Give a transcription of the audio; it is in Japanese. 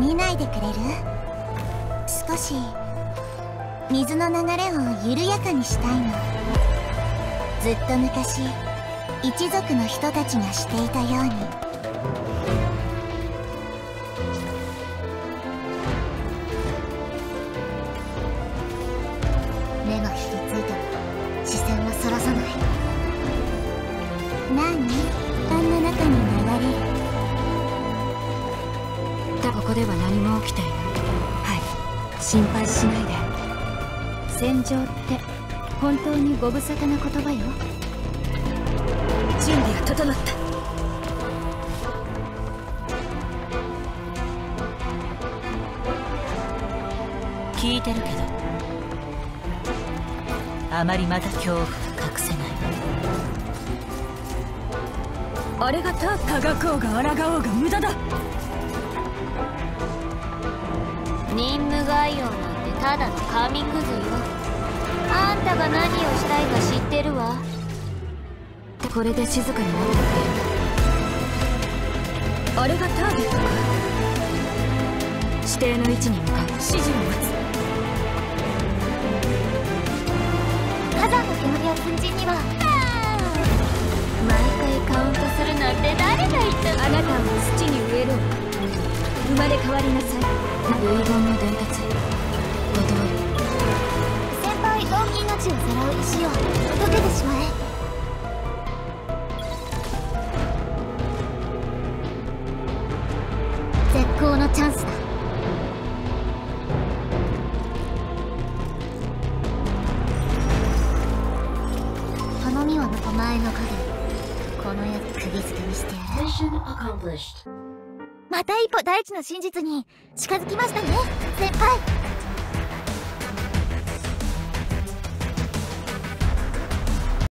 見ないでくれる？少し水の流れを緩やかにしたいの。ずっと昔一族の人たちがしていたように。 目がひりついても視線はそらさない。 なにあんな中に流れる。 ここでは何も起きていない。はい、心配しないで。戦場って本当にご無沙汰な言葉よ。準備が整った。聞いてるけど、あまりまた恐怖を隠せない。あれが輝こうが抗おうが無駄だ。 任務概要なんてただの紙くずよ。あんたが何をしたいか知ってるわ。 これで静かになってくれる？あれがターゲットか。指定の位置に向かう。指示を待つ。 火山の煙や粉塵には毎回カウントするなんて誰が言ったの？ あなたを土に植えろ。生まれ変わりなさい。遺言の伝達断る。 先輩の命をさらう石を届けてしまえ。絶好のチャンスだ。頼みはお前の影。この矢で釘付けにしてやる。また一歩大地の真実に近づきましたね、先輩。